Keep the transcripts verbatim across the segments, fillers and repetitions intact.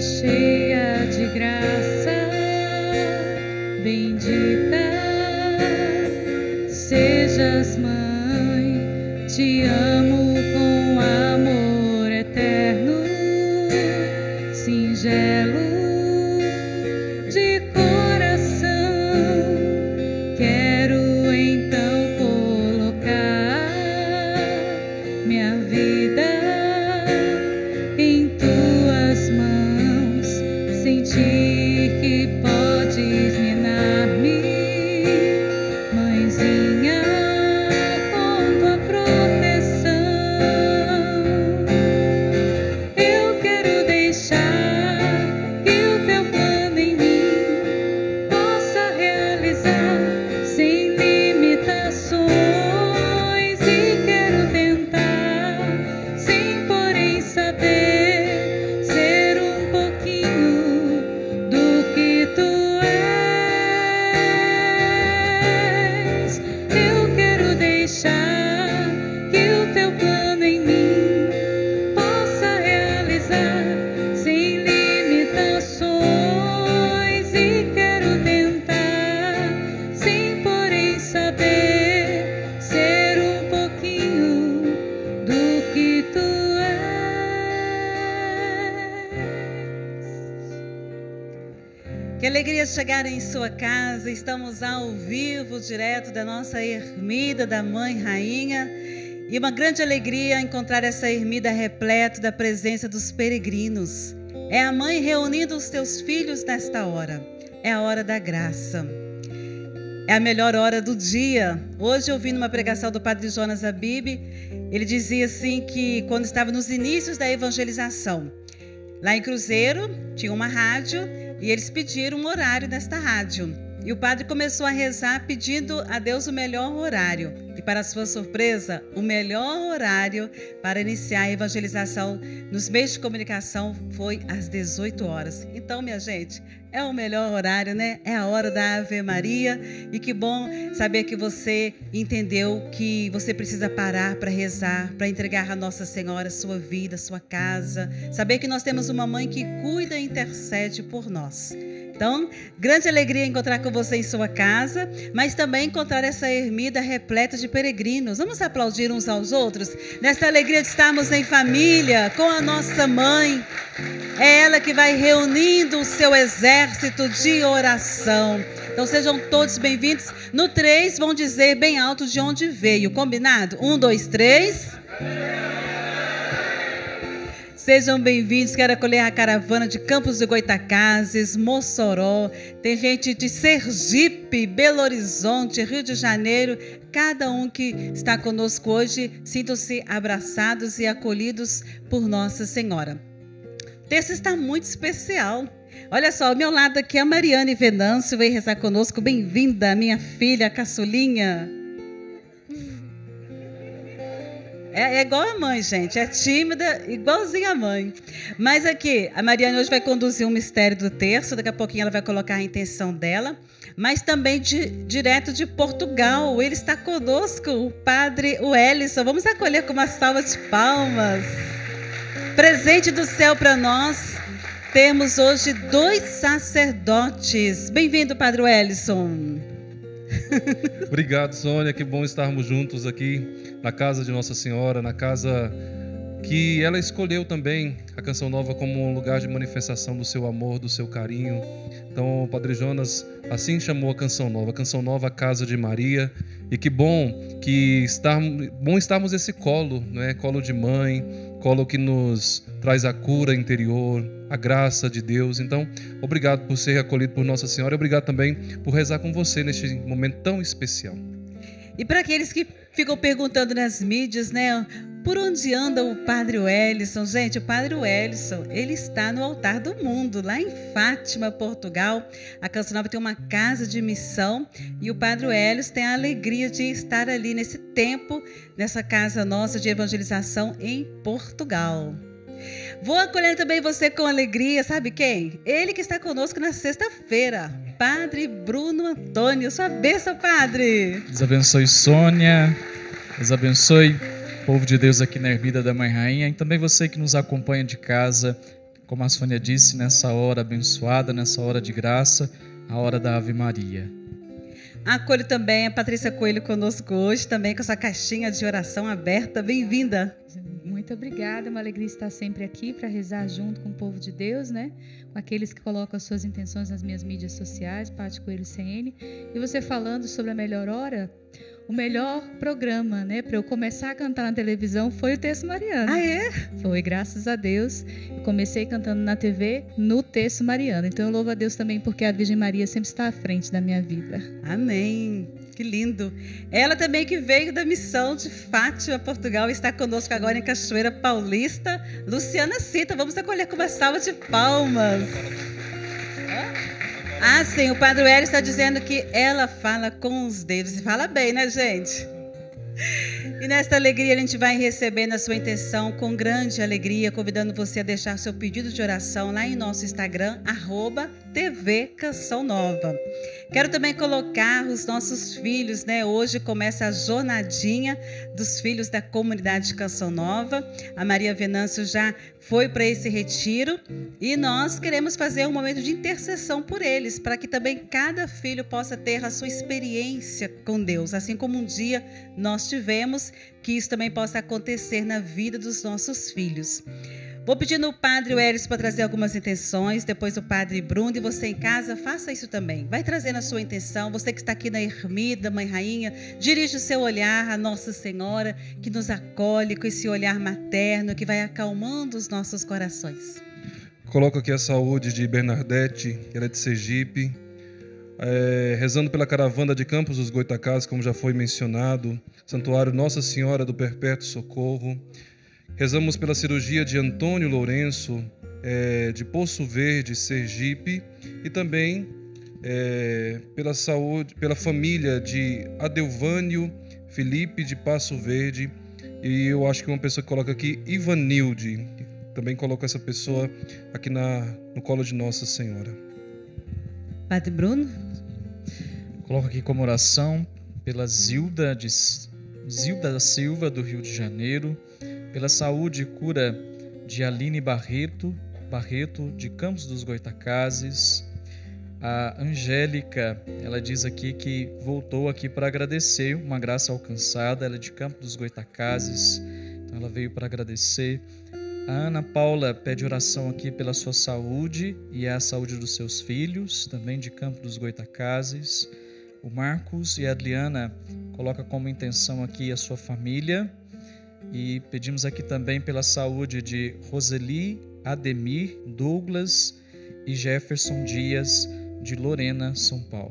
cheia de graça, bendita sejas, mãe, te amo com amor eterno, singelo de coração. Quero então colocar minha vida em tuas mãos, sentir que podes me dar-me, mãezinha, com tua proteção. Eu quero deixar que o teu plano em mim possa realizar sem limitações, e quero tentar, sem porém saber, ser um pouquinho do que tu és. Eu quero deixar que o teu plano em mim possa realizar sem limitações, e quero tentar, sem porém saber, ser um pouquinho do que tu és. Que alegria chegar em sua casa. Estamos ao vivo, direto da nossa ermida da Mãe Rainha. E uma grande alegria encontrar essa ermida repleta da presença dos peregrinos. É a mãe reunindo os teus filhos nesta hora. É a hora da graça. É a melhor hora do dia. Hoje eu vi numa pregação do Padre Jonas Abib, ele dizia assim que quando estava nos inícios da evangelização, lá em Cruzeiro tinha uma rádio e eles pediram um horário nesta rádio. E o padre começou a rezar pedindo a Deus o melhor horário. E para sua surpresa, o melhor horário para iniciar a evangelização nos meios de comunicação foi às dezoito horas. Então, minha gente, é o melhor horário, né? É a hora da Ave Maria. E que bom saber que você entendeu que você precisa parar para rezar, para entregar a Nossa Senhora sua vida, sua casa. Saber que nós temos uma mãe que cuida e intercede por nós. Então, grande alegria encontrar com você em sua casa, mas também encontrar essa ermida repleta de peregrinos. Vamos aplaudir uns aos outros nessa alegria de estarmos em família com a nossa mãe. É ela que vai reunindo o seu exército de oração. Então sejam todos bem-vindos. No três vão dizer bem alto de onde veio. Combinado? Um, dois, três. Sejam bem-vindos, quero acolher a caravana de Campos do Goitacazes, Mossoró, tem gente de Sergipe, Belo Horizonte, Rio de Janeiro, cada um que está conosco hoje, sintam-se abraçados e acolhidos por Nossa Senhora. O texto está muito especial. Olha só, ao meu lado aqui a Mariane Venâncio veio rezar conosco, bem-vinda, minha filha, a caçulinha. É, é igual a mãe, gente. É tímida, igualzinha a mãe. Mas aqui, a Mariane hoje vai conduzir um mistério do terço. Daqui a pouquinho ela vai colocar a intenção dela. Mas também de, direto de Portugal. Ele está conosco, o padre Wellison. Vamos acolher com uma salva de palmas. Presente do céu para nós. Temos hoje dois sacerdotes. Bem-vindo, padre Wellison. Obrigado, Sônia. Que bom estarmos juntos aqui na casa de Nossa Senhora, na casa que ela escolheu também a Canção Nova como um lugar de manifestação do seu amor, do seu carinho. Então, o Padre Jonas assim chamou a Canção Nova, a Canção Nova, a Casa de Maria. E que bom que estarmos, bom estarmos nesse colo, né? Colo de mãe, colo que nos traz a cura interior, a graça de Deus. Então, obrigado por ser acolhido por Nossa Senhora e obrigado também por rezar com você neste momento tão especial. E para aqueles que ficam perguntando nas mídias, né? Por onde anda o Padre Wellison? Gente, o Padre Wellison, ele está no altar do mundo, lá em Fátima, Portugal. A Canção Nova tem uma casa de missão e o Padre Wellison tem a alegria de estar ali nesse tempo, nessa casa nossa de evangelização em Portugal. Vou acolher também você com alegria, sabe quem? Ele que está conosco na sexta-feira, Padre Bruno Antônio. Sua bênção, Padre. Deus abençoe, Sônia. Deus abençoe o povo de Deus aqui na Ermida da Mãe Rainha e também você que nos acompanha de casa. como a Sônia disse, nessa hora abençoada, nessa hora de graça, a hora da Ave Maria. Acolho também a Patrícia Coelho conosco hoje, também com a sua caixinha de oração aberta. Bem-vinda. Muito obrigada, é uma alegria estar sempre aqui para rezar junto com o povo de Deus, né? Com aqueles que colocam as suas intenções nas minhas mídias sociais, Paty Coelho C N. E você falando sobre a melhor hora, o melhor programa, né, para eu começar a cantar na televisão foi o Terço Mariano. Ah, é? Foi, graças a Deus. Eu comecei cantando na T V no Terço Mariano. Então eu louvo a Deus também porque a Virgem Maria sempre está à frente da minha vida. Amém. Que lindo. Ela também que veio da missão de Fátima, Portugal, está conosco agora em Cachoeira Paulista. Luciana Cita, vamos acolher com uma salva de palmas. Ah, sim, o Padre Hélio está dizendo que ela fala com os dedos. E fala bem, né, gente? E nesta alegria a gente vai receber na sua intenção com grande alegria, convidando você a deixar seu pedido de oração lá em nosso Instagram, arroba T V Canção Nova. Quero também colocar os nossos filhos, né? Hoje começa a jornadinha dos filhos da comunidade Canção Nova. A Maria Venâncio já foi para esse retiro e nós queremos fazer um momento de intercessão por eles, para que também cada filho possa ter a sua experiência com Deus, assim como um dia nós tivemos, que isso também possa acontecer na vida dos nossos filhos. Vou pedir no Padre Welles para trazer algumas intenções, depois o Padre Bruno, e você em casa, faça isso também. Vai trazendo a sua intenção, você que está aqui na Ermida, Mãe Rainha, dirige o seu olhar à Nossa Senhora, que nos acolhe com esse olhar materno, que vai acalmando os nossos corações. Coloco aqui a saúde de Bernadette, ela é de Sergipe, é, rezando pela caravana de Campos dos Goitacazes, como já foi mencionado, Santuário Nossa Senhora do Perpétuo Socorro. Rezamos pela cirurgia de Antônio Lourenço, é, de Poço Verde, Sergipe, e também é, pela saúde, pela família de Adelvânio Felipe de Passo Verde, e eu acho que uma pessoa que coloca aqui, Ivanilde, também coloca essa pessoa aqui na, no colo de Nossa Senhora. Padre Bruno? Coloco aqui como oração pela Zilda, de, Zilda da Silva, do Rio de Janeiro, pela saúde e cura de Aline Barreto, Barreto de Campos dos Goitacazes. A Angélica, ela diz aqui que voltou aqui para agradecer uma graça alcançada, ela é de Campos dos Goitacazes, então ela veio para agradecer. A Ana Paula pede oração aqui pela sua saúde e a saúde dos seus filhos, também de Campos dos Goitacazes. O Marcos e a Adriana coloca como intenção aqui a sua família. E pedimos aqui também pela saúde de Roseli, Ademir, Douglas e Jefferson Dias, de Lorena, São Paulo.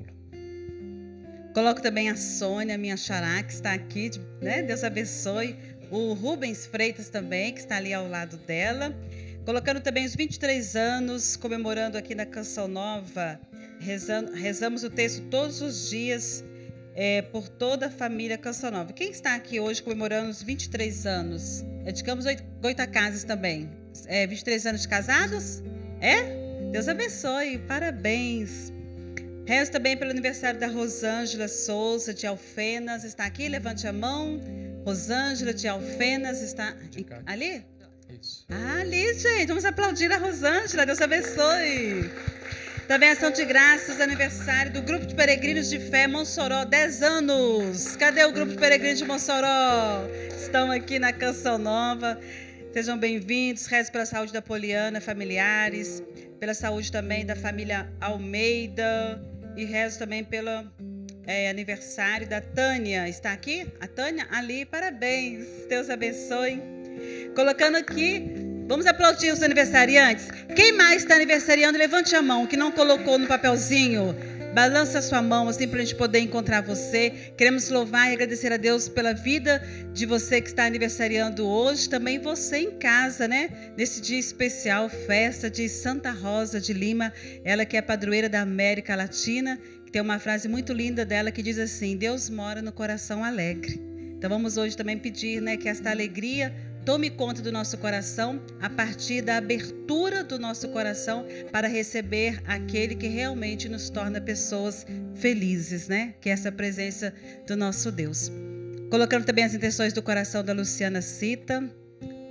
Coloco também a Sônia, minha xará, que está aqui, né? Deus abençoe. O Rubens Freitas também, que está ali ao lado dela. Colocando também os vinte e três anos, comemorando aqui na Canção Nova. Rezando, rezamos o texto todos os dias, É, por toda a família Canção Nova. Quem está aqui hoje comemorando os vinte e três anos? É de Campos Goitacazes também. É, vinte e três anos de casados? É? Deus abençoe, parabéns. Rezo também pelo aniversário da Rosângela Souza, de Alfenas. Está aqui? Levante a mão. Rosângela de Alfenas está ali? Isso. Ah, ali, gente. Vamos aplaudir a Rosângela. Deus abençoe. Também ação de graças, aniversário do Grupo de Peregrinos de Fé Mossoró, dez anos. Cadê o Grupo de Peregrinos de Mossoró? Estão aqui na Canção Nova. Sejam bem-vindos. Rezo pela saúde da Poliana, familiares, pela saúde também da família Almeida e rezo também pelo é, aniversário da Tânia. Está aqui? A Tânia? Ali, parabéns. Deus abençoe. Colocando aqui... Vamos aplaudir os aniversariantes. Quem mais está aniversariando, levante a mão, que não colocou no papelzinho. Balança a sua mão, assim, para a gente poder encontrar você. Queremos louvar e agradecer a Deus pela vida de você que está aniversariando hoje. Também você em casa, né? Nesse dia especial, festa de Santa Rosa de Lima. Ela que é padroeira da América Latina. Que tem uma frase muito linda dela que diz assim: Deus mora no coração alegre. Então vamos hoje também pedir, né, que esta alegria tome conta do nosso coração a partir da abertura do nosso coração para receber aquele que realmente nos torna pessoas felizes, né? Que é essa presença do nosso Deus. Colocando também as intenções do coração da Luciana Cita,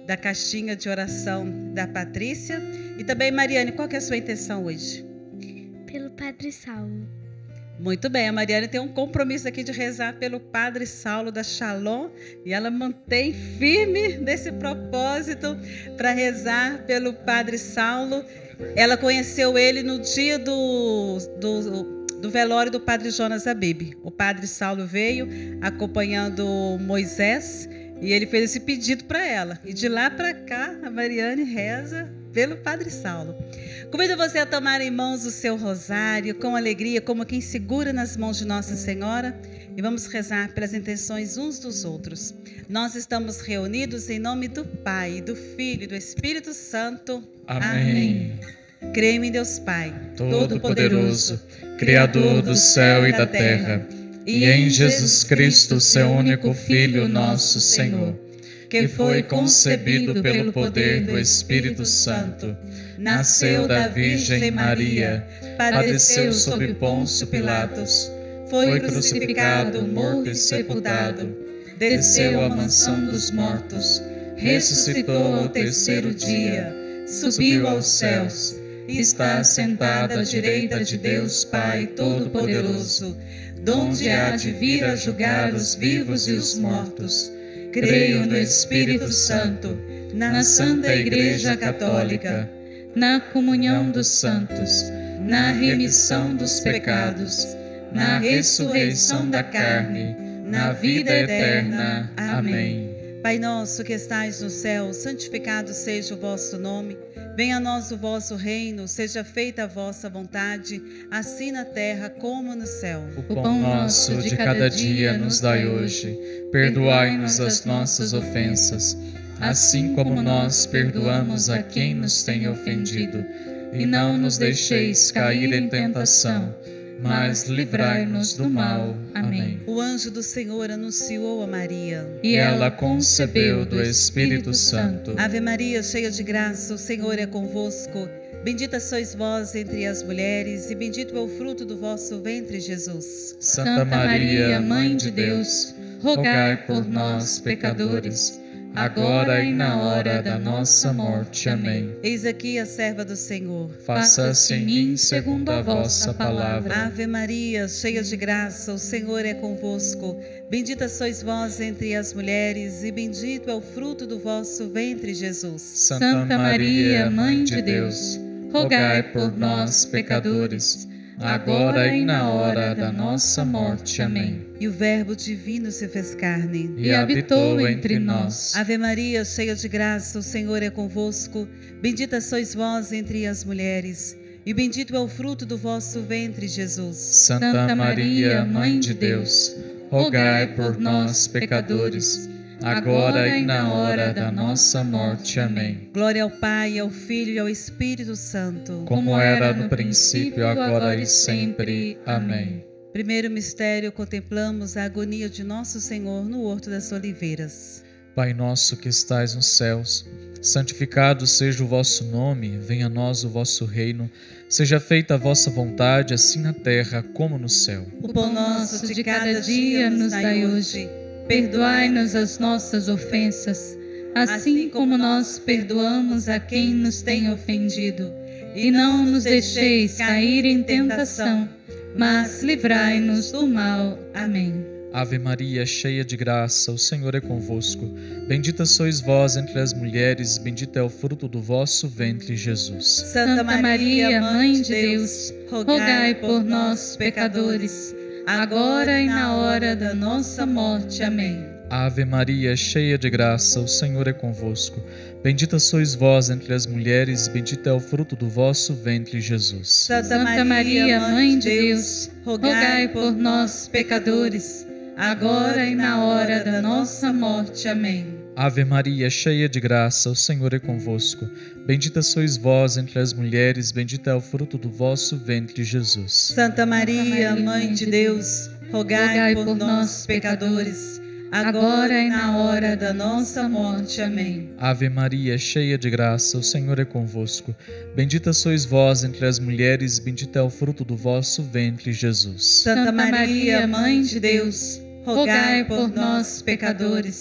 da caixinha de oração da Patrícia. E também, Mariane, qual que é a sua intenção hoje? Pelo Padre Saulo. Muito bem, a Mariane tem um compromisso aqui de rezar pelo Padre Saulo da Shalom e ela mantém firme nesse propósito para rezar pelo Padre Saulo. Ela conheceu ele no dia do, do, do velório do Padre Jonas Abib. O Padre Saulo veio acompanhando Moisés e ele fez esse pedido para ela. E de lá para cá, a Mariane reza pelo Padre Saulo. Convido você a tomar em mãos o seu rosário com alegria, como quem segura nas mãos de Nossa Senhora, e vamos rezar pelas intenções uns dos outros. Nós estamos reunidos em nome do Pai, do Filho e do Espírito Santo. Amém. Amém. Creio em Deus Pai, Todo-Poderoso, Criador do céu e da terra, e em Jesus Cristo, seu único Filho, nosso Senhor, que foi concebido pelo poder do Espírito Santo, nasceu da Virgem Maria, padeceu sob Pôncio Pilatos, foi crucificado, morto e sepultado, desceu à mansão dos mortos, ressuscitou ao terceiro dia, subiu aos céus, está assentado à direita de Deus Pai Todo-Poderoso, donde há de vir a julgar os vivos e os mortos. Creio no Espírito Santo, na Santa Igreja Católica, na comunhão dos santos, na remissão dos pecados, na ressurreição da carne, na vida eterna. Amém. Pai nosso que estais no céu, santificado seja o vosso nome. Venha a nós o vosso reino, seja feita a vossa vontade, assim na terra como no céu. O pão nosso de cada dia nos dai hoje. Perdoai-nos as nossas ofensas, assim como nós perdoamos a quem nos tem ofendido. E não nos deixeis cair em tentação, mas livrai-nos do mal. Amém. O anjo do Senhor anunciou a Maria, e ela concebeu do Espírito Santo. Ave Maria, cheia de graça, o Senhor é convosco. Bendita sois vós entre as mulheres, e bendito é o fruto do vosso ventre, Jesus. Santa Maria, Mãe de Deus, rogai por nós, pecadores, agora e na hora da nossa morte. Amém. Eis aqui a serva do Senhor. Faça-se em mim segundo a vossa palavra. Ave Maria, cheia de graça, o Senhor é convosco. Bendita sois vós entre as mulheres, e bendito é o fruto do vosso ventre, Jesus. Santa Maria, Mãe de Deus, rogai por nós, pecadores, agora e na hora da nossa morte. Amém. E o Verbo divino se fez carne e habitou entre nós. Ave Maria, cheia de graça, o Senhor é convosco. Bendita sois vós entre as mulheres, e bendito é o fruto do vosso ventre, Jesus. Santa Maria, Mãe de Deus, rogai por nós, pecadores, agora e na hora da nossa morte. Amém. Glória ao Pai, ao Filho e ao Espírito Santo, como era no princípio, agora e sempre. Amém. Primeiro mistério, contemplamos a agonia de Nosso Senhor no Horto das Oliveiras. Pai nosso que estais nos céus, santificado seja o vosso nome, venha a nós o vosso reino, seja feita a vossa vontade, assim na terra como no céu. O pão nosso de cada dia nos dai hoje. Perdoai-nos as nossas ofensas, assim como nós perdoamos a quem nos tem ofendido. E não nos deixeis cair em tentação, mas livrai-nos do mal. Amém. Ave Maria, cheia de graça, o Senhor é convosco. Bendita sois vós entre as mulheres, bendito é o fruto do vosso ventre, Jesus. Santa Maria, Mãe de Deus, rogai por nós, pecadores, agora e na hora da nossa morte. Amém. Ave Maria, cheia de graça, o Senhor é convosco. Bendita sois vós entre as mulheres, bendito é o fruto do vosso ventre, Jesus. Santa Maria, Mãe de Deus, rogai por nós, pecadores, agora e na hora da nossa morte. Amém. Ave Maria, cheia de graça, o Senhor é convosco. Bendita sois vós entre as mulheres, bendito é o fruto do vosso ventre, Jesus. Santa Maria, Mãe de Deus, rogai por nós, pecadores, agora e na hora da nossa morte. Amém. Ave Maria, cheia de graça, o Senhor é convosco. Bendita sois vós entre as mulheres, bendito é o fruto do vosso ventre, Jesus. Santa Maria, Mãe de Deus, rogai por nós, pecadores,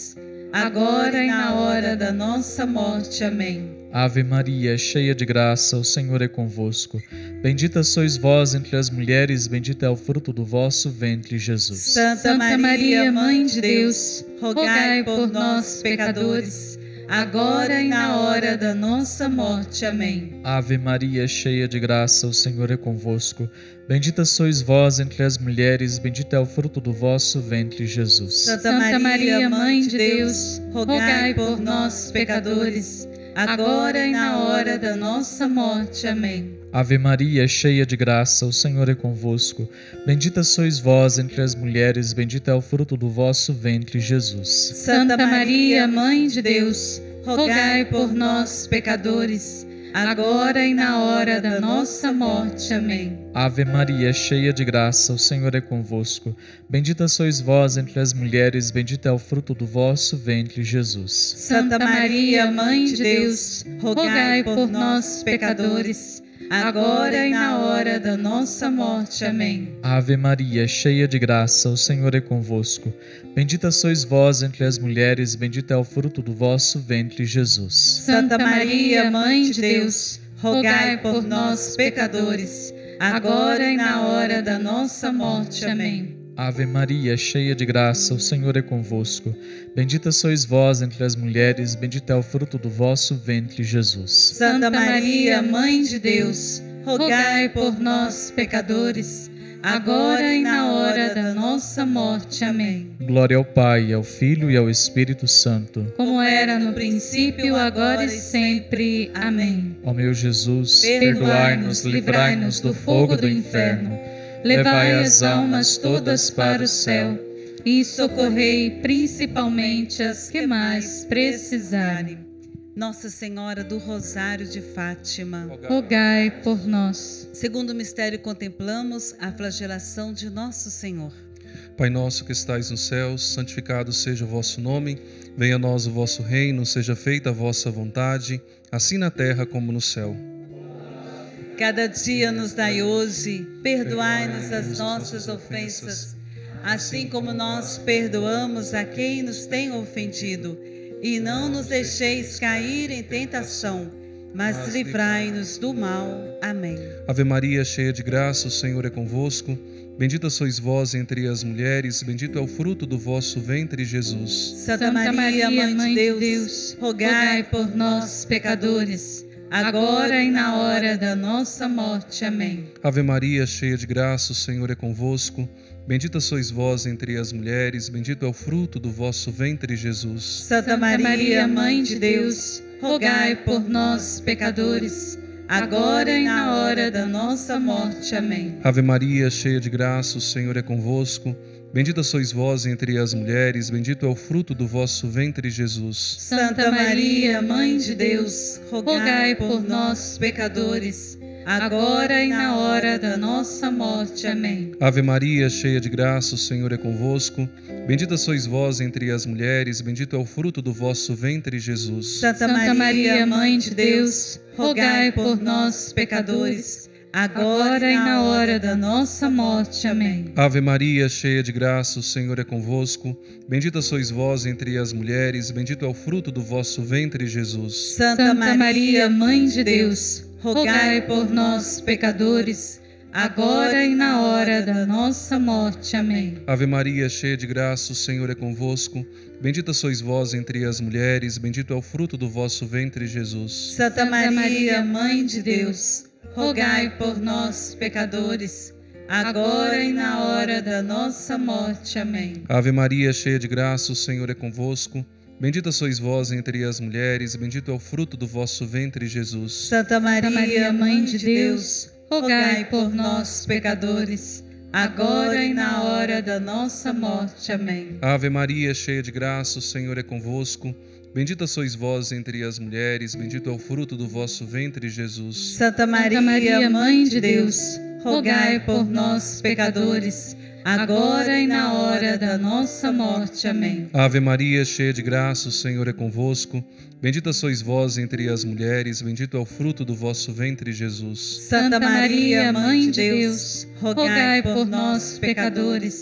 agora e na hora da nossa morte. Amém. Ave Maria, cheia de graça, o Senhor é convosco. Bendita sois vós entre as mulheres, bendito é o fruto do vosso ventre, Jesus. Santa Maria, Mãe de Deus, rogai por nós, pecadores, agora e na hora da nossa morte. Amém. Ave Maria, cheia de graça, o Senhor é convosco. Bendita sois vós entre as mulheres, bendito é o fruto do vosso ventre, Jesus. Santa Maria, Mãe de Deus, rogai por nós, pecadores, agora e na hora da nossa morte. Amém. Ave Maria, cheia de graça, o Senhor é convosco. Bendita sois vós entre as mulheres, bendito é o fruto do vosso ventre, Jesus. Santa Maria, Mãe de Deus, rogai por nós, pecadores, agora e na hora da nossa morte. Amém. Ave Maria, cheia de graça, o Senhor é convosco. Bendita sois vós entre as mulheres, bendito é o fruto do vosso ventre, Jesus. Santa Maria, Mãe de Deus, rogai por nós, pecadores, agora e na hora da nossa morte. Amém. Ave Maria, cheia de graça, o Senhor é convosco. Bendita sois vós entre as mulheres, bendito é o fruto do vosso ventre, Jesus. Santa Maria, Mãe de Deus, rogai por nós, pecadores, agora e na hora da nossa morte. Amém. Ave Maria, cheia de graça, o Senhor é convosco. Bendita sois vós entre as mulheres, bendito é o fruto do vosso ventre, Jesus. Santa Maria, Mãe de Deus, rogai por nós, pecadores, agora e na hora da nossa morte. Amém. Glória ao Pai, ao Filho e ao Espírito Santo, como era no princípio, agora e sempre. Amém. Ó meu Jesus, perdoai-nos, livrai-nos do fogo do inferno. Levai as almas todas para o céu e socorrei principalmente as que mais precisarem. Nossa Senhora do Rosário de Fátima, rogai por nós. Segundo mistério, contemplamos a flagelação de Nosso Senhor. Pai nosso que estais nos céus, santificado seja o vosso nome. Venha a nós o vosso reino, seja feita a vossa vontade, assim na terra como no céu. Cada dia nos dai hoje, perdoai-nos as nossas ofensas, assim como nós perdoamos a quem nos tem ofendido. E não nos deixeis cair em tentação, mas livrai-nos do mal. Amém. Ave Maria, cheia de graça, o Senhor é convosco. Bendita sois vós entre as mulheres, bendito é o fruto do vosso ventre, Jesus. Santa Maria, Mãe de Deus, rogai por nós, pecadores, agora e na hora da nossa morte. Amém. Ave Maria, cheia de graça, o Senhor é convosco. Bendita sois vós entre as mulheres, bendito é o fruto do vosso ventre, Jesus. Santa Maria, Mãe de Deus, rogai por nós, pecadores, agora e na hora da nossa morte. Amém. Ave Maria, cheia de graça, o Senhor é convosco. Bendita sois vós entre as mulheres, bendito é o fruto do vosso ventre, Jesus. Santa Maria, Mãe de Deus, rogai por nós, pecadores, agora e na hora da nossa morte. Amém. Ave Maria, cheia de graça, o Senhor é convosco. Bendita sois vós entre as mulheres, bendito é o fruto do vosso ventre, Jesus. Santa Maria, Mãe de Deus, rogai por nós, pecadores, agora e na hora da nossa morte. Amém. Ave Maria, cheia de graça, o Senhor é convosco. Bendita sois vós entre as mulheres, bendito é o fruto do vosso ventre, Jesus. Santa Maria, Mãe de Deus, rogai por nós, pecadores, agora e na hora da nossa morte. Amém. Ave Maria, cheia de graça, o Senhor é convosco. Bendita sois vós entre as mulheres, bendito é o fruto do vosso ventre, Jesus. Santa Maria, Mãe de Deus, rogai por nós, pecadores, agora e na hora da nossa morte. Amém. Ave Maria, cheia de graça, o Senhor é convosco. Bendita sois vós entre as mulheres, bendito é o fruto do vosso ventre, Jesus. Santa Maria, Mãe de Deus, rogai por nós, pecadores, agora e na hora da nossa morte. Amém. Ave Maria, cheia de graça, o Senhor é convosco. Bendita sois vós entre as mulheres, bendito é o fruto do vosso ventre, Jesus. Santa Maria, Mãe de Deus, rogai por nós, pecadores, agora e na hora da nossa morte. Amém. Ave Maria, cheia de graça, o Senhor é convosco. Bendita sois vós entre as mulheres, bendito é o fruto do vosso ventre, Jesus. Santa Maria, Mãe de Deus, rogai por nós, pecadores,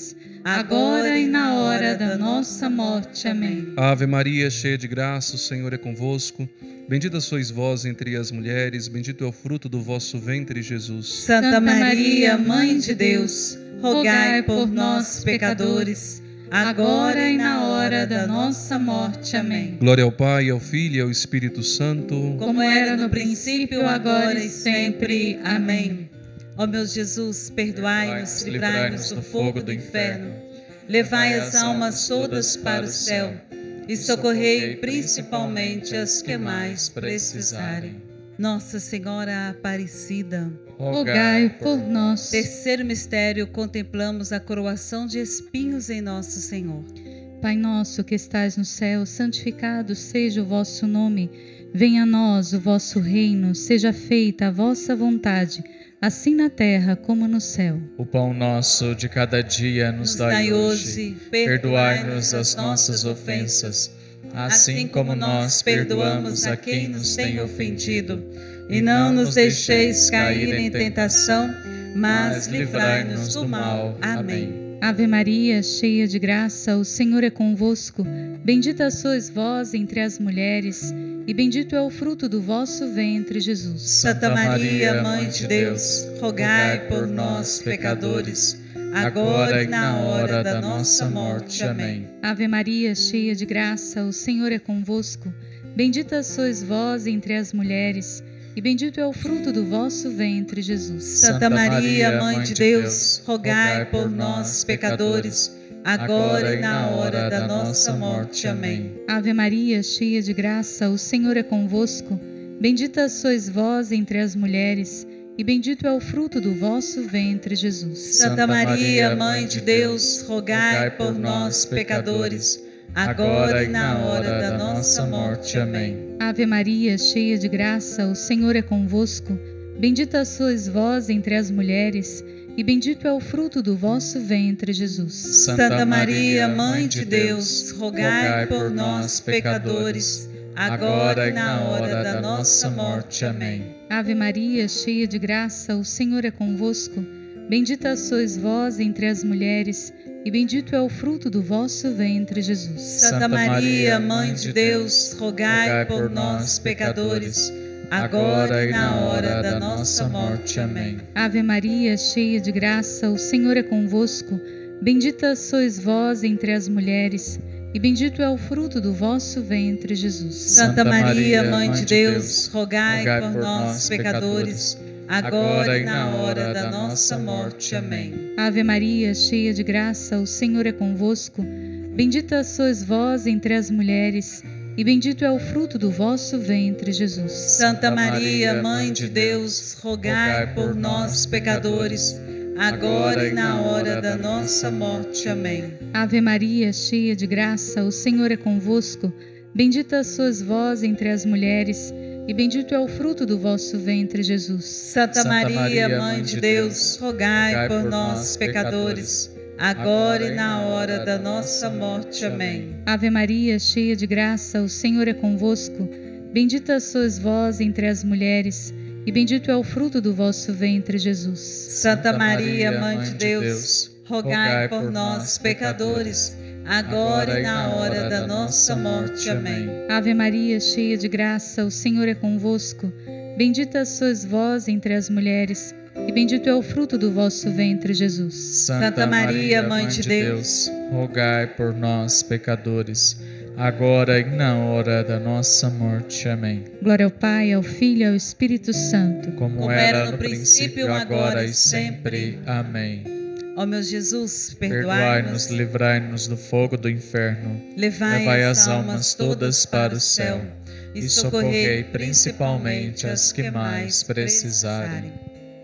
agora e na hora da nossa morte. Amém. Ave Maria, cheia de graça, o Senhor é convosco. Bendita sois vós entre as mulheres, bendito é o fruto do vosso ventre, Jesus. Santa Maria, Mãe de Deus, rogai por nós, pecadores, agora e na hora da nossa morte. Amém. Glória ao Pai, ao Filho e ao Espírito Santo, como era no princípio, agora e sempre. Amém. Ó meu Jesus, perdoai-nos, livrai-nos do fogo do inferno, levai as almas todas para o céu e socorrei principalmente as que mais precisarem. Nossa Senhora Aparecida, rogai por nós. Terceiro mistério, contemplamos a coroação de espinhos em nosso Senhor. Pai nosso que estais no céu, santificado seja o vosso nome. Venha a nós o vosso reino, seja feita a vossa vontade, assim na terra como no céu. O pão nosso de cada dia nos, nos dai hoje. hoje. Perdoai-nos as nossas ofensas, assim como nós perdoamos a quem nos tem ofendido. E não nos deixeis cair em tentação, mas livrai-nos do mal. Amém. Ave Maria, cheia de graça, o Senhor é convosco. Bendita sois vós entre as mulheres, e bendito é o fruto do vosso ventre, Jesus. Santa Maria, Mãe de Deus, rogai por nós, pecadores, agora e na hora da nossa morte. Amém. Ave Maria, cheia de graça, o Senhor é convosco. Bendita sois vós entre as mulheres, e bendito é o fruto do vosso ventre, Jesus. Santa Maria, Mãe de Deus, rogai por nós, pecadores, agora e na hora da nossa morte. Amém. Ave Maria, cheia de graça, o Senhor é convosco. Bendita sois vós entre as mulheres, e bendito é o fruto do vosso ventre, Jesus. Santa Maria, Mãe de Deus, rogai por nós, pecadores, agora e na hora da nossa morte. Amém. Ave Maria, cheia de graça, o Senhor é convosco. Bendita sois vós entre as mulheres, e bendito é o fruto do vosso ventre, Jesus. Santa Maria, Mãe de Deus, rogai por nós, pecadores, agora e na hora da nossa morte. Amém. Ave Maria, cheia de graça, o Senhor é convosco. Bendita sois vós entre as mulheres, e bendito é o fruto do vosso ventre, Jesus. Santa Maria, Mãe de Deus, rogai por nós, pecadores, agora e na hora da nossa morte. Amém. Ave Maria, cheia de graça, o Senhor é convosco. Bendita sois vós entre as mulheres, e bendito é o fruto do vosso ventre, Jesus. Santa Maria, Mãe de Deus, rogai por nós, pecadores, agora e na hora da nossa morte. Amém. Ave Maria, cheia de graça, o Senhor é convosco. Bendita sois vós entre as mulheres, e bendito é o fruto do vosso ventre, Jesus. Santa Maria, Mãe de Deus, rogai por nós, pecadores, agora e na hora da nossa morte. Amém. Ave Maria, cheia de graça, o Senhor é convosco. Bendita sois vós entre as mulheres, e bendito é o fruto do vosso ventre, Jesus. Santa Maria, Mãe de Deus, rogai por nós, pecadores, agora e na hora da nossa morte. Amém. Ave Maria, cheia de graça, o Senhor é convosco. Bendita sois vós entre as mulheres, e bendito é o fruto do vosso ventre, Jesus. Santa Maria, Mãe de Deus, rogai por nós, pecadores, agora e na hora da nossa morte. Amém. Ave Maria, cheia de graça, o Senhor é convosco. Bendita sois vós entre as mulheres, e bendito é o fruto do vosso ventre, Jesus. Santa Maria, Mãe de Deus, rogai por nós, pecadores, agora e na hora da nossa morte. Amém. Glória ao Pai, ao Filho e ao Espírito Santo, como, como era no princípio, agora e sempre. Amém. Ó meu Jesus, perdoai-nos, livrai-nos do fogo do inferno, levai, levai as almas todas para o céu e socorrei principalmente as que mais precisarem.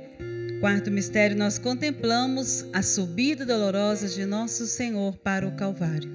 Quarto mistério, nós contemplamos a subida dolorosa de nosso Senhor para o Calvário.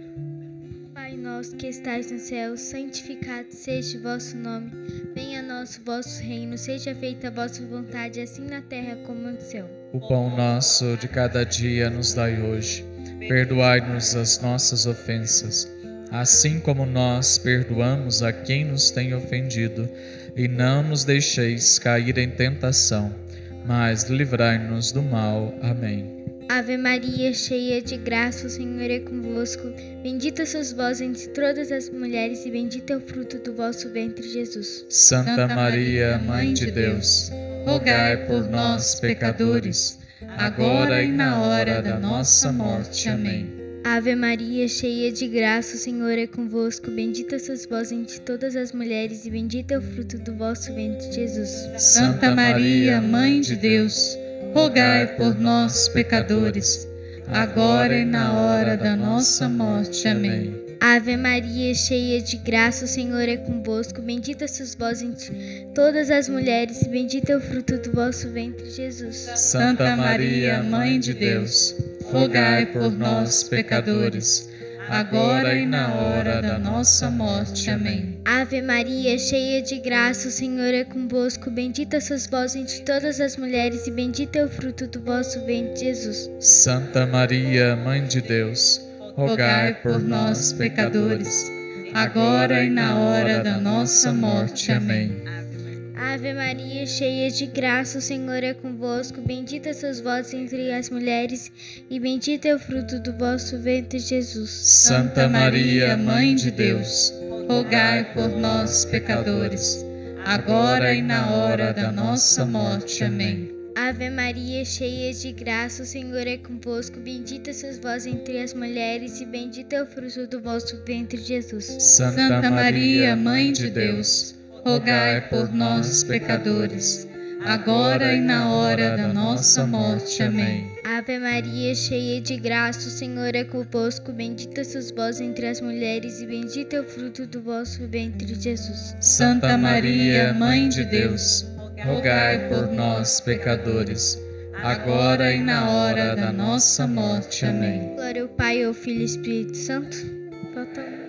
Pai nosso que estais no céu, santificado seja o vosso nome. Venha a nós o vosso reino, seja feita a vossa vontade, assim na terra como no céu. O pão nosso de cada dia nos dai hoje. Perdoai-nos as nossas ofensas, assim como nós perdoamos a quem nos tem ofendido. E não nos deixeis cair em tentação, mas livrai-nos do mal. Amém. Ave Maria, cheia de graça, o Senhor é convosco. Bendita sois vós entre todas as mulheres, e bendito é o fruto do vosso ventre, Jesus. Santa Maria, Mãe de Deus, rogai por nós, pecadores, agora e na hora da nossa morte. Amém. Ave Maria, cheia de graça, o Senhor é convosco. Bendita sois vós entre todas as mulheres, e bendito é o fruto do vosso ventre, Jesus. Santa Maria, Mãe de Deus, rogai por nós, pecadores, agora e na hora da nossa morte. Amém. Ave Maria, cheia de graça, o Senhor é convosco. Bendita sois vós entre todas as mulheres, e bendito é o fruto do vosso ventre, Jesus. Santa Maria, Mãe de Deus, rogai por nós, pecadores, agora e na hora da nossa morte. Amém. Ave Maria, cheia de graça, o Senhor é convosco. Bendita sois vós entre todas as mulheres, e bendito é o fruto do vosso ventre, Jesus. Santa Maria, Mãe de Deus, rogai por nós, pecadores, agora e na hora da nossa morte. Amém. Ave Maria, cheia de graça, o Senhor é convosco. Bendita sois vós entre as mulheres, e bendito é o fruto do vosso ventre, Jesus. Santa Maria, Mãe de Deus, rogai por nós, pecadores, agora e na hora da nossa morte. Amém. Ave Maria, cheia de graça, o Senhor é convosco. Bendita sois vós entre as mulheres, e bendito é o fruto do vosso ventre, Jesus. Santa Maria, Mãe de Deus, rogai por nós, pecadores, agora e na hora da nossa morte. Amém. Ave Maria, cheia de graça, o Senhor é convosco. Bendita sois vós entre as mulheres, e bendito é o fruto do vosso ventre, Jesus. Santa Maria, Mãe de Deus, rogai por nós, pecadores, agora e na hora da nossa morte. Amém. Glória ao Pai, ao Filho e ao Espírito Santo. Falta um.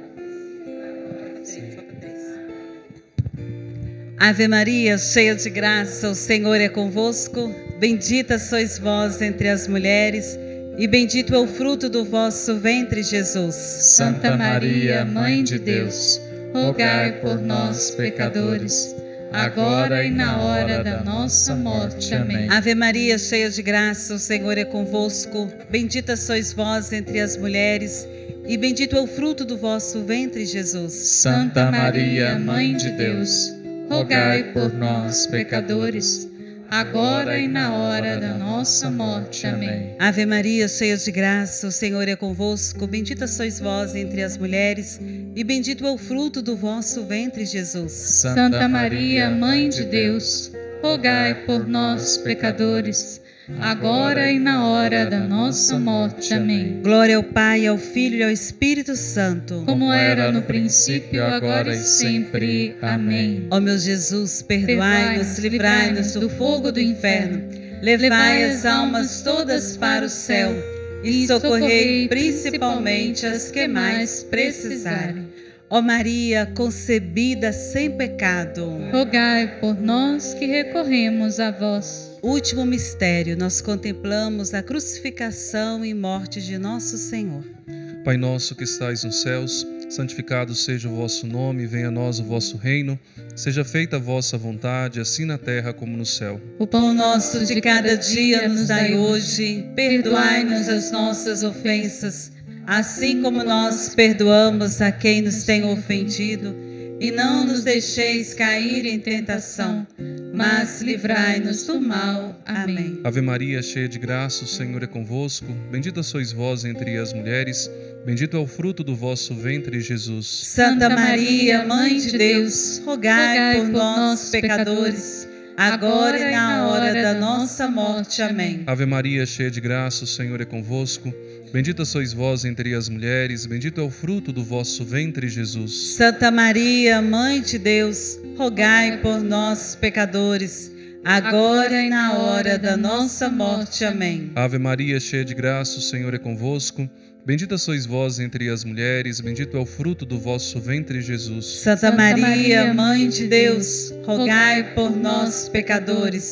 Ave Maria, cheia de graça, o Senhor é convosco. Bendita sois vós entre as mulheres, e bendito é o fruto do vosso ventre, Jesus. Santa Maria, Mãe de Deus, rogai por nós, pecadores, agora e na hora da nossa morte. Amém. Ave Maria, cheia de graça, o Senhor é convosco. Bendita sois vós entre as mulheres, e bendito é o fruto do vosso ventre, Jesus. Santa Maria, Mãe de Deus, rogai por nós, pecadores, agora e na hora da nossa morte. Amém. Ave Maria, cheia de graça, o Senhor é convosco. Bendita sois vós entre as mulheres, e bendito é o fruto do vosso ventre, Jesus. Santa Maria, Mãe de Deus, rogai por nós, pecadores, agora e na hora da nossa morte. Amém. Glória ao Pai, ao Filho e ao Espírito Santo, como era no princípio, agora e sempre. Amém. Ó meu Jesus, perdoai-nos, livrai-nos do fogo do inferno, levai as almas todas para o céu e socorrei principalmente as que mais precisarem. Ó Maria, concebida sem pecado, rogai por nós que recorremos a vós. Último mistério, nós contemplamos a crucificação e morte de nosso Senhor. Pai nosso que estais nos céus, santificado seja o vosso nome, venha a nós o vosso reino, seja feita a vossa vontade, assim na terra como no céu. O pão nosso de cada dia nos dai hoje, perdoai-nos as nossas ofensas, assim como nós perdoamos a quem nos tem ofendido, e não nos deixeis cair em tentação, mas livrai-nos do mal. Amém. Ave Maria, cheia de graça, o Senhor é convosco. Bendita sois vós entre as mulheres, bendito é o fruto do vosso ventre, Jesus. Santa Maria, Mãe de Deus, rogai por nós, pecadores, agora e na hora da nossa morte. Amém. Ave Maria, cheia de graça, o Senhor é convosco. Bendita sois vós entre as mulheres, bendito é o fruto do vosso ventre, Jesus. Santa Maria, Mãe de Deus, rogai por nós, pecadores, agora e na hora da nossa morte. Amém. Ave Maria, cheia de graça, o Senhor é convosco. Bendita sois vós entre as mulheres, bendito é o fruto do vosso ventre, Jesus. Santa Maria, Mãe de Deus, rogai por nós, pecadores,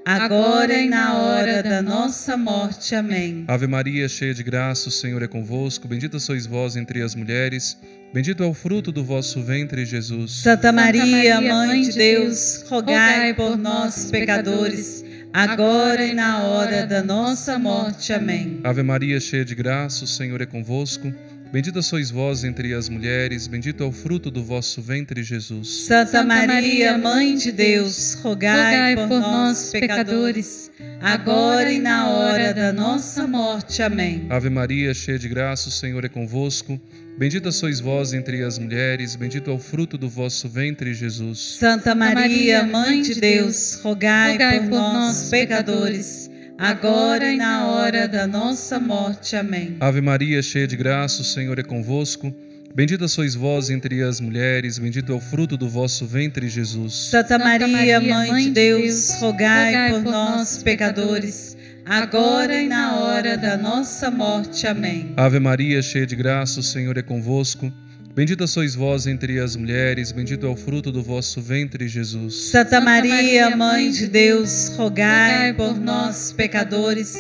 agora e na hora da nossa morte. Amém. Ave Maria, cheia de graça, o Senhor é convosco. Bendita sois vós entre as mulheres. Bendito é o fruto do vosso ventre, Jesus. Santa Maria, Mãe de Deus, rogai por nós, pecadores, agora e na hora da nossa morte. Amém. Ave Maria, cheia de graça, o Senhor é convosco. Bendita sois vós entre as mulheres, bendito é o fruto do vosso ventre, Jesus. Santa Maria, Mãe de Deus, rogai por nós, pecadores, agora e na hora da nossa morte. Amém. Ave Maria, cheia de graça, o Senhor é convosco. Bendita sois vós entre as mulheres, bendito é o fruto do vosso ventre, Jesus. Santa Maria, Mãe de Deus, rogai por nós, pecadores, agora e na hora da nossa morte. Amém. Ave Maria, cheia de graça, o Senhor é convosco. Bendita sois vós entre as mulheres, bendito é o fruto do vosso ventre, Jesus. Santa Maria, Mãe de Deus, rogai por nós, pecadores, agora e na hora da nossa morte. Amém. Ave Maria, cheia de graça, o Senhor é convosco. Bendita sois vós entre as mulheres, bendito é o fruto do vosso ventre, Jesus. Santa Maria, Mãe de Deus, rogai por nós, pecadores,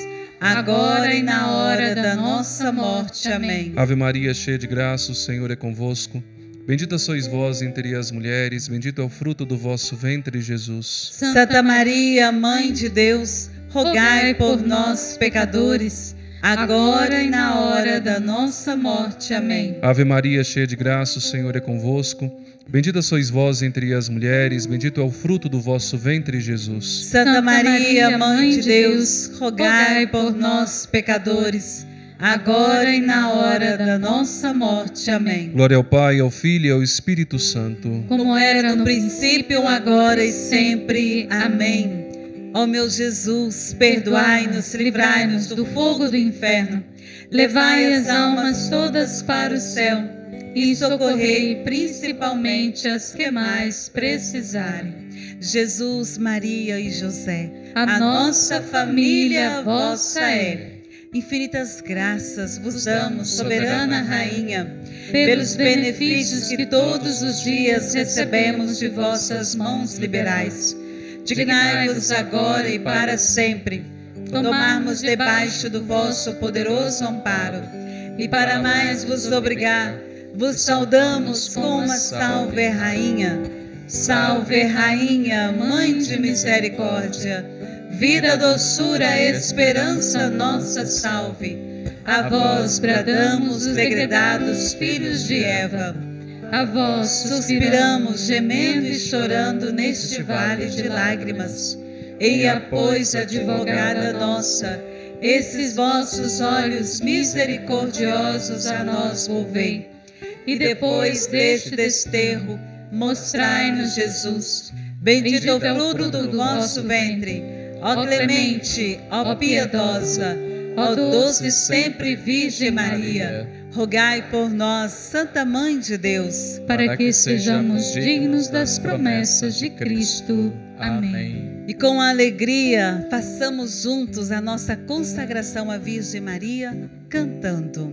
agora e na hora da nossa morte. Amém. Ave Maria, cheia de graça, o Senhor é convosco. Bendita sois vós entre as mulheres, bendito é o fruto do vosso ventre, Jesus. Santa Maria, Mãe de Deus, rogai por nós, pecadores, agora e na hora da nossa morte. Amém. Ave Maria, cheia de graça, o Senhor é convosco. Bendita sois vós entre as mulheres, bendito é o fruto do vosso ventre, Jesus. Santa Maria, Mãe de Deus, rogai por nós, pecadores, agora e na hora da nossa morte. Amém. Glória ao Pai, ao Filho e ao Espírito Santo, como era no princípio, agora e sempre. Amém. Ó meu Jesus, perdoai-nos, livrai-nos do fogo do inferno, levai as almas todas para o céu e socorrei principalmente as que mais precisarem. Jesus, Maria e José, a nossa família vossa é. Infinitas graças vos damos, soberana Rainha, pelos benefícios que todos os dias recebemos de vossas mãos liberais. Dignai-vos agora e para sempre tomarmos debaixo do vosso poderoso amparo, e para mais vos obrigar, vos saudamos com uma salve, Rainha. Salve, Rainha, Mãe de misericórdia, vida, doçura, esperança, nossa salve. A vós bradamos os degredados filhos de Eva. A vós suspiramos, gemendo e chorando neste vale de lágrimas. Eia, pois, advogada nossa, esses vossos olhos misericordiosos a nós volvei. E depois deste desterro, mostrai-nos Jesus. Bendito é o fruto do vosso ventre. Ó clemente, ó piedosa, ó doce sempre Virgem Maria, rogai por nós, Santa Mãe de Deus, para que sejamos dignos das promessas de Cristo. Amém. E com alegria, façamos juntos a nossa consagração à Virgem Maria, cantando.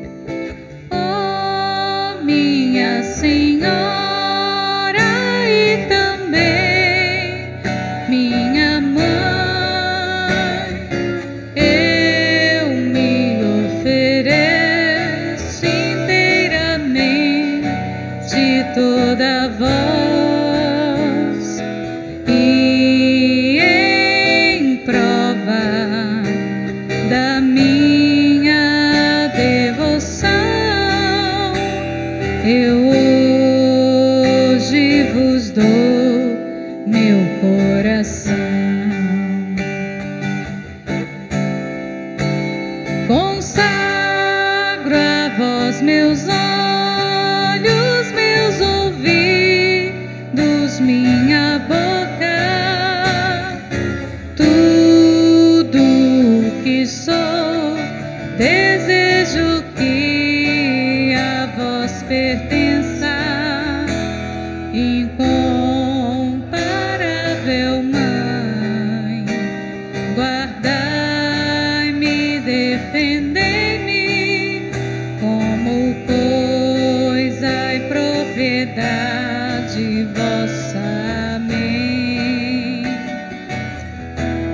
Ó minha Senhora e também minha Mãe, eu me ofereço inteiramente toda a voz, e em prova da minha devoção eu hoje vos dou meu coração. Consagro a vós meus olhos, meus ouvidos, minha boca, tudo o que sou, desejo que a vós pertença. Incomparável Mãe, guardai-me, defendei-me como coisa e propriedade vossa. Amém.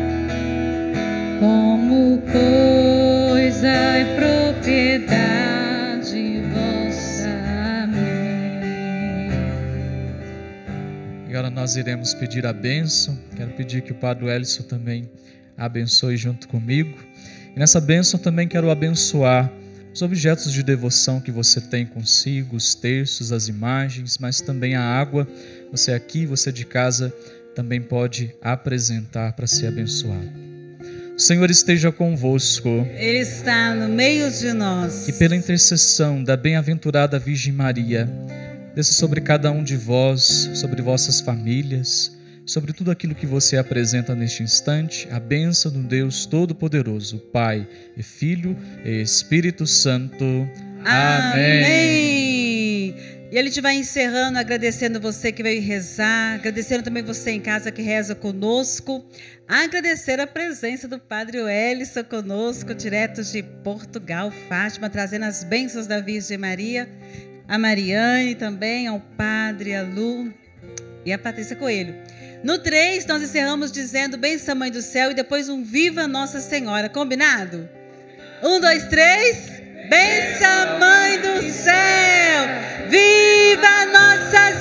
agora nós iremos pedir a bênção. Quero pedir que o Padre Wellington também abençoe junto comigo. E nessa bênção também quero abençoar os objetos de devoção que você tem consigo, os terços, as imagens, mas também a água. Você aqui, você de casa, também pode apresentar para ser abençoado. O Senhor esteja convosco. Ele está no meio de nós. E pela intercessão da bem-aventurada Virgem Maria, desça sobre cada um de vós, sobre vossas famílias, sobre tudo aquilo que você apresenta neste instante, a bênção do Deus Todo-Poderoso, Pai e Filho e Espírito Santo. Amém. Amém. E ele te vai encerrando, agradecendo você que veio rezar, agradecendo também você em casa que reza conosco, agradecer a presença do Padre Wellington conosco, direto de Portugal, Fátima, trazendo as bênçãos da Virgem Maria, a Mariane também, ao Padre, a Lu e a Patrícia Coelho. No três, nós encerramos dizendo benção Mãe do Céu e depois um Viva Nossa Senhora. Combinado? Um, dois, três. Benção Mãe do Céu. Viva Nossa